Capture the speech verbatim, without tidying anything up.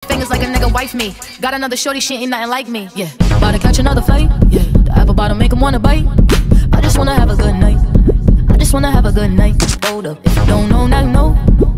fingers like a nigga wife me. Got another shorty, she ain't nothing like me. Yeah, about to catch another fight. Yeah, the apple bottom make him wanna bite. I just wanna have a good night. I just wanna have a good night. Hold up, if you don't know, now you know.